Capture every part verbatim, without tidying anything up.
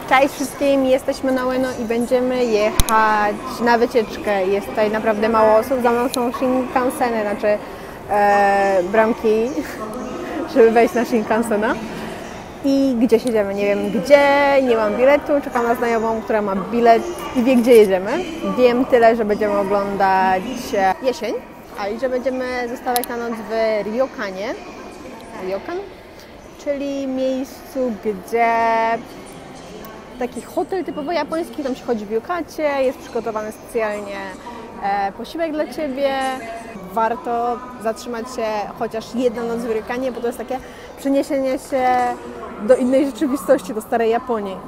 Cześć wszystkim, jesteśmy na Ueno i będziemy jechać na wycieczkę. Jest tutaj naprawdę mało osób, za mną są Shinkanseny, znaczy e, bramki, żeby wejść na Shinkansena. I gdzie jedziemy? Nie wiem gdzie, nie mam biletu, czekam na znajomą, która ma bilet i wie gdzie jedziemy. Wiem tyle, że będziemy oglądać jesień, a i że będziemy zostawać na noc w Ryokanie. Ryokan? Czyli miejscu, gdzie taki hotel typowo japoński, tam się chodzi w yukacie, jest przygotowany specjalnie e, posiłek dla Ciebie. Warto zatrzymać się chociaż jedna noc w Ryokanie, bo to jest takie przeniesienie się do innej rzeczywistości, do starej Japonii.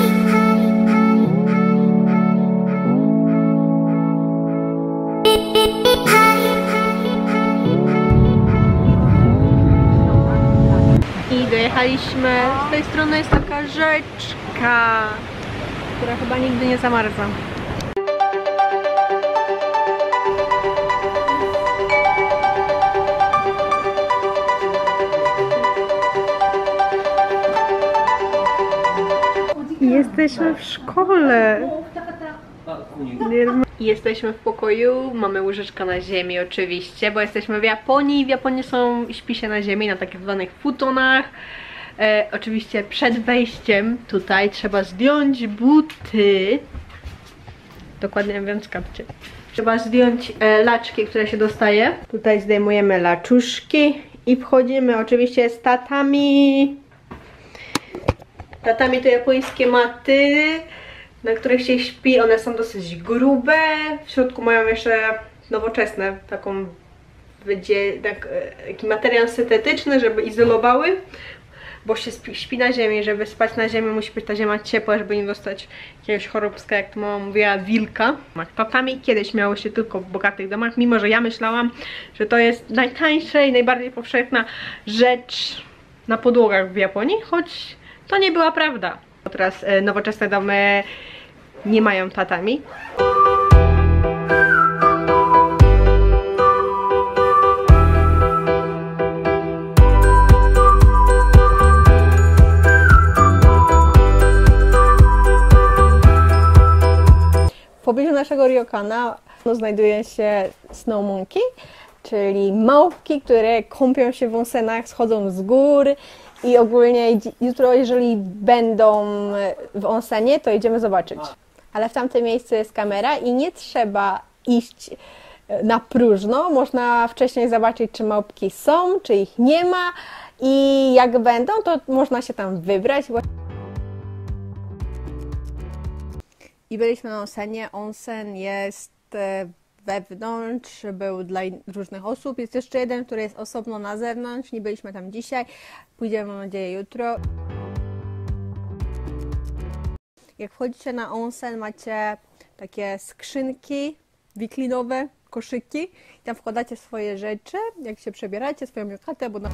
I dojechaliśmy. Z tej strony jest taka rzeczka, która chyba nigdy nie zamarza. Jesteśmy w szkole. Jesteśmy w pokoju, mamy łyżeczkę na ziemi oczywiście, bo jesteśmy w Japonii. W Japonii są, śpi się na ziemi, na takich zwanych futonach. E, oczywiście przed wejściem tutaj trzeba zdjąć buty. Dokładnie mówiąc, kapcie. Trzeba zdjąć e, laczki, które się dostaje. Tutaj zdejmujemy laczuszki i wchodzimy oczywiście z tatami. Tatami to japońskie maty, na których się śpi. One są dosyć grube. W środku mają jeszcze nowoczesne, taką tak, taki materiał syntetyczny, żeby izolowały, bo się śpi na ziemi. Żeby spać na ziemi, musi być ta ziemia ciepła, żeby nie dostać jakiegoś choróbska, jak to mama mówiła, wilka. Tatami kiedyś miało się tylko w bogatych domach, mimo że ja myślałam, że to jest najtańsza i najbardziej powszechna rzecz na podłogach w Japonii, choć to nie była prawda. Teraz e, nowoczesne domy nie mają tatami. W pobliżu naszego Ryokana znajduje się Snow Monkey, czyli małpki, które kąpią się w onsenach, schodzą z gór. I ogólnie jutro, jeżeli będą w onsenie, to idziemy zobaczyć. Ale w tamtym miejscu jest kamera i nie trzeba iść na próżno. Można wcześniej zobaczyć, czy małpki są, czy ich nie ma. I jak będą, to można się tam wybrać. I byliśmy na onsenie. Onsen jest wewnątrz, był dla różnych osób. Jest jeszcze jeden, który jest osobno na zewnątrz. Nie byliśmy tam dzisiaj. Pójdziemy, mam nadzieję, jutro. Jak wchodzicie na onsen, macie takie skrzynki wiklinowe, koszyki. I tam wkładacie swoje rzeczy, jak się przebieracie, swoją yukatę, bo na...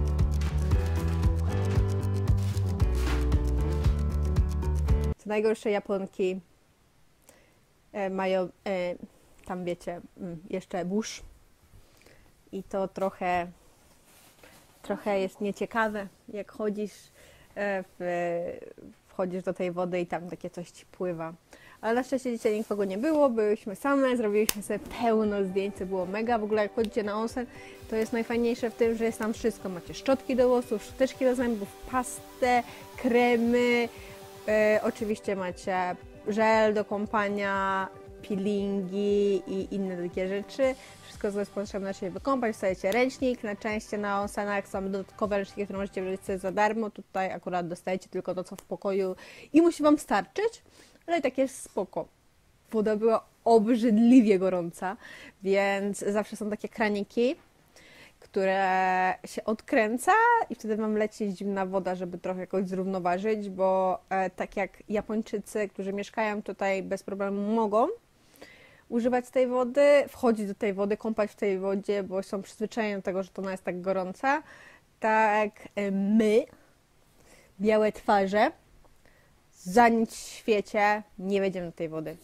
Co najgorsze, Japonki e, mają... E, tam wiecie, jeszcze burz i to trochę trochę jest nieciekawe, jak chodzisz w, wchodzisz do tej wody i tam takie coś ci pływa. Ale na szczęście dzisiaj nikogo nie było, byliśmy same, zrobiliśmy sobie pełno zdjęć, to było mega. W ogóle jak chodzicie na onsen, to jest najfajniejsze w tym, że jest tam wszystko. Macie szczotki do włosów, szczoteczki do zębów, pastę, kremy, e, oczywiście macie żel do kąpania, peelingi i inne takie rzeczy. Wszystko, co jest potrzebne, żeby się wykąpać. Wstajecie ręcznik. Na części na onsenach są dodatkowe ręczniki, które możecie wziąć sobie za darmo. Tutaj akurat dostajecie tylko to, co w pokoju i musi Wam starczyć, ale tak jest spoko. Woda była obrzydliwie gorąca, więc zawsze są takie kraniki, które się odkręca i wtedy Wam leci zimna woda, żeby trochę jakoś zrównoważyć, bo e, tak jak Japończycy, którzy mieszkają tutaj, bez problemu mogą używać tej wody, wchodzić do tej wody, kąpać w tej wodzie, bo są przyzwyczajeni do tego, że to ona jest tak gorąca. Tak my, białe twarze, za nic w świecie nie wejdziemy do tej wody.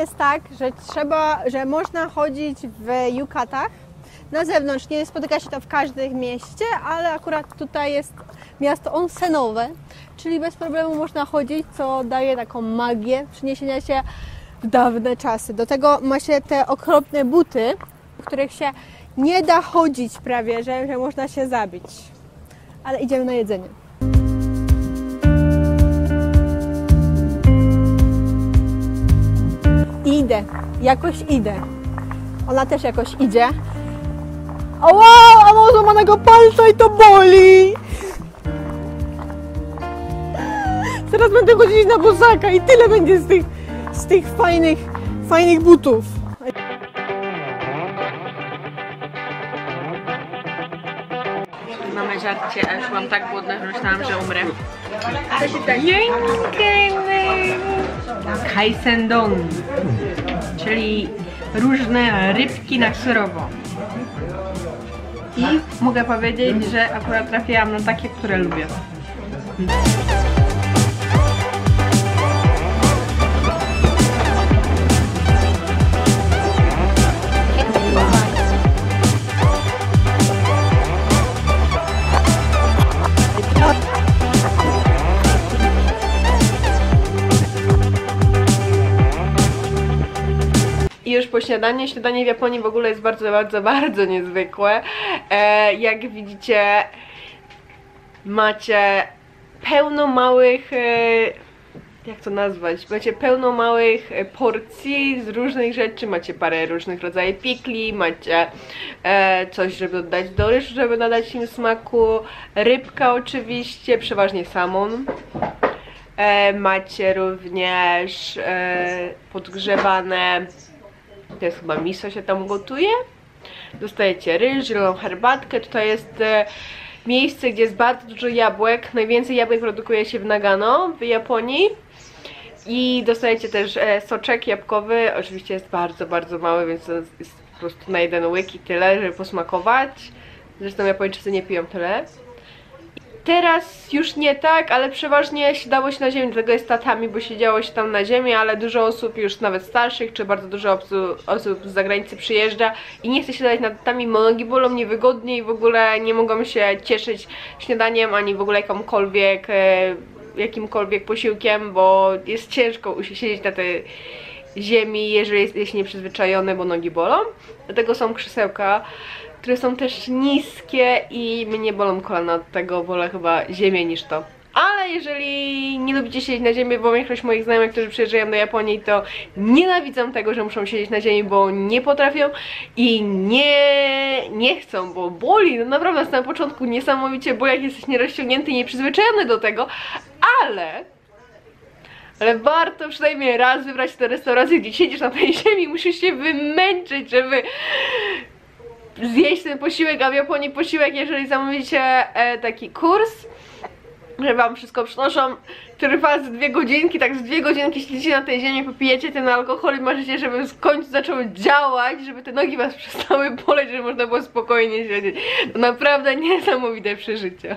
jest tak, że trzeba, że można chodzić w yukatach na zewnątrz. Nie spotyka się to w każdym mieście, ale akurat tutaj jest miasto onsenowe, czyli bez problemu można chodzić, co daje taką magię przeniesienia się w dawne czasy. Do tego ma się te okropne buty, w których się nie da chodzić prawie, że, że można się zabić. Ale idziemy na jedzenie. Idę, jakoś idę. Ona też jakoś idzie. O wow, a mam złamanego palca i to boli! Teraz będę chodzić na bosaka i tyle będzie z tych, z tych fajnych, fajnych butów. Mamy żarcie, a już byłam tak głodna, że myślałam, że umrę. To się tak... Kaisendong, czyli różne rybki na surowo. I mogę powiedzieć, że akurat trafiłam na takie, które lubię. I już po śniadaniu. Śniadanie w Japonii w ogóle jest bardzo, bardzo, bardzo niezwykłe. E, jak widzicie, macie pełno małych, e, jak to nazwać, macie pełno małych porcji z różnych rzeczy, macie parę różnych rodzajów pikli, macie e, coś, żeby dodać do ryżu, żeby nadać im smaku, rybka oczywiście, przeważnie salmon. E, macie również e, podgrzewane, to jest chyba miso się tam gotuje. Dostajecie ryż, zieloną herbatkę. Tutaj jest e, miejsce, gdzie jest bardzo dużo jabłek. Najwięcej jabłek produkuje się w Nagano, w Japonii. I dostajecie też e, soczek jabłkowy. Oczywiście jest bardzo, bardzo mały, więc to jest po prostu na jeden łyk i tyle, żeby posmakować. Zresztą Japończycy nie piją tyle. Teraz już nie tak, ale przeważnie siadało się na ziemi, dlatego jest tatami, bo siedziało się tam na ziemi, ale dużo osób już nawet starszych, czy bardzo dużo osób z zagranicy przyjeżdża i nie chce siadać nad tatami, bo nogi bolą niewygodnie i w ogóle nie mogą się cieszyć śniadaniem, ani w ogóle jakąkolwiek, jakimkolwiek posiłkiem, bo jest ciężko siedzieć na tej ziemi, jeżeli jesteś nieprzyzwyczajony, bo nogi bolą. Dlatego są krzesełka, które są też niskie i mnie bolą kolana, od tego wolę chyba ziemię niż to. Ale jeżeli nie lubicie siedzieć na ziemi, bo większość moich znajomych, którzy przyjeżdżają do Japonii, to nienawidzą tego, że muszą siedzieć na ziemi, bo nie potrafią i nie, nie chcą, bo boli. No naprawdę na samym początku niesamowicie boli, jak jesteś nierozciągnięty i nieprzyzwyczajony do tego, ale... Ale warto przynajmniej raz wybrać tę restaurację, gdzie siedzisz na tej ziemi i musisz się wymęczyć, żeby zjeść ten posiłek, a w Japonii posiłek, jeżeli zamówicie e, taki kurs, że wam wszystko przynoszą, który trwa z dwie godzinki, tak z dwie godzinki siedzicie na tej ziemi, popijecie ten alkohol i marzycie, żeby w końcu zaczął działać, żeby te nogi was przestały boleć, żeby można było spokojnie siedzieć. To naprawdę niesamowite przeżycie.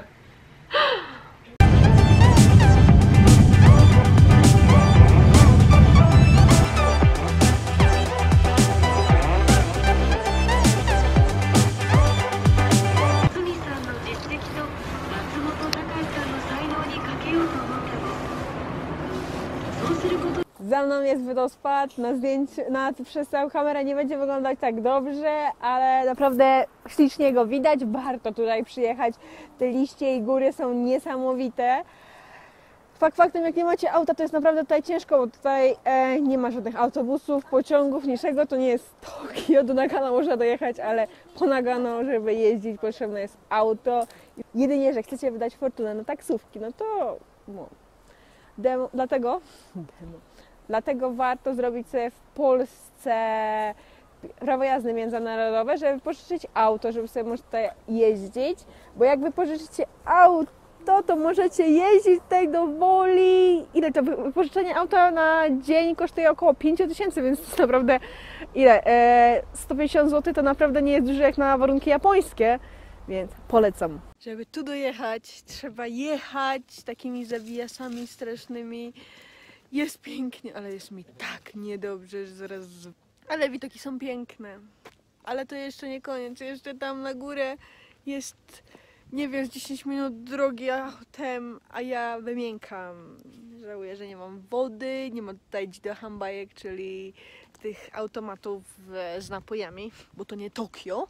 Za mną jest wodospad, na zdjęciu, na, przez całą kamerę nie będzie wyglądać tak dobrze, ale naprawdę ślicznie go widać, warto tutaj przyjechać, te liście i góry są niesamowite. Fakt faktem, jak nie macie auta, to jest naprawdę tutaj ciężko, bo tutaj e, nie ma żadnych autobusów, pociągów, niczego, to nie jest Tokio, do Nagano można dojechać, ale po Nagano, żeby jeździć, potrzebne jest auto. Jedynie, że chcecie wydać fortunę na taksówki, no to no, demo, dlatego demo. Dlatego warto zrobić sobie w Polsce prawo jazdy międzynarodowe, żeby pożyczyć auto, żeby sobie można tutaj jeździć, bo jak wy pożyczycie auto, to możecie jeździć tutaj do Woli. Ile to wypożyczenie auta na dzień kosztuje około pięć tysięcy, więc to naprawdę ile? E, sto pięćdziesiąt złotych to naprawdę nie jest dużo jak na warunki japońskie, więc polecam. Żeby tu dojechać, trzeba jechać takimi zawijasami strasznymi. Jest pięknie, ale jest mi tak niedobrze, że zaraz... Ale widoki są piękne. Ale to jeszcze nie koniec. Jeszcze tam na górę jest, nie wiem, z dziesięć minut drogi autem, a ja wymiękam. Żałuję, że nie mam wody, nie ma tutaj do hambajek, czyli tych automatów z napojami, bo to nie Tokio.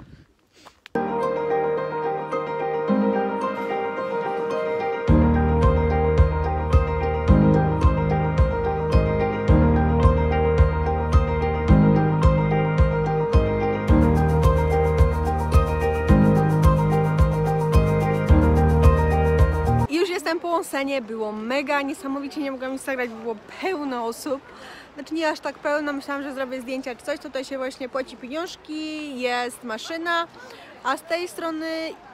Po onsenie było mega, niesamowicie, nie mogłam nic zagrać, było pełno osób. Znaczy nie aż tak pełno, myślałam, że zrobię zdjęcia czy coś. Tutaj się właśnie płaci pieniążki, jest maszyna, a z tej strony,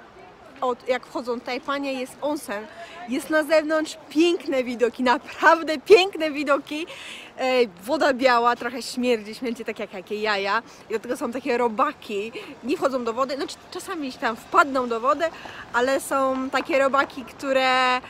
od, jak wchodzą tutaj panie, jest onsen. Jest na zewnątrz piękne widoki, naprawdę piękne widoki. E, woda biała, trochę śmierdzi, śmierdzi tak jak jakie jaja. I do tego są takie robaki, nie wchodzą do wody, znaczy czasami tam wpadną do wody, ale są takie robaki, które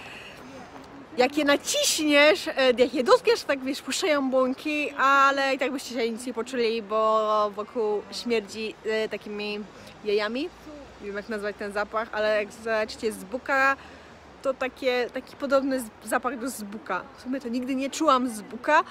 jak je naciśniesz, jak je dotkniesz, tak wiesz, puszczają błąki, ale i tak byście się nic nie poczuli, bo wokół śmierdzi e, takimi jajami. Nie wiem jak nazwać ten zapach, ale jak zobaczycie z buka, to takie, taki podobny zapach do zbuka. W sumie to nigdy nie czułam zbuka.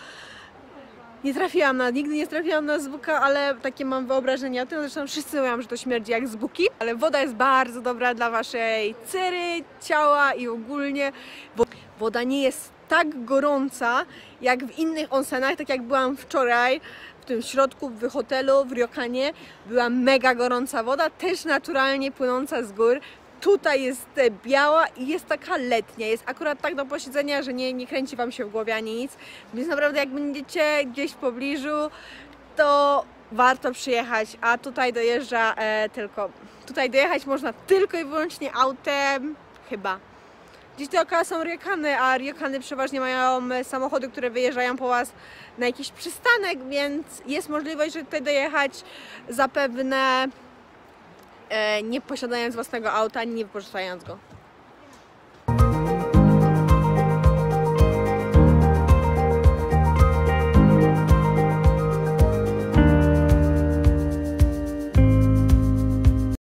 Nie trafiłam na, nigdy nie trafiłam na zbuka, ale takie mam wyobrażenie o tym. Zresztą wszyscy mówią, że to śmierdzi jak zbuki. Ale woda jest bardzo dobra dla waszej cery, ciała i ogólnie. Woda nie jest tak gorąca jak w innych onsenach, tak jak byłam wczoraj w tym środku, w hotelu, w Ryokanie. Była mega gorąca woda, też naturalnie płynąca z gór. Tutaj jest biała i jest taka letnia, jest akurat tak do posiedzenia, że nie, nie kręci wam się w głowie ani nic. Więc naprawdę jak będziecie gdzieś w pobliżu, to warto przyjechać, a tutaj dojeżdża e, tylko, tutaj dojechać można tylko i wyłącznie autem, chyba. Gdzieś dookoła są ryokany, a ryokany przeważnie mają samochody, które wyjeżdżają po was na jakiś przystanek, więc jest możliwość, że tutaj dojechać zapewne e, nie posiadając własnego auta, nie wypożyczając go.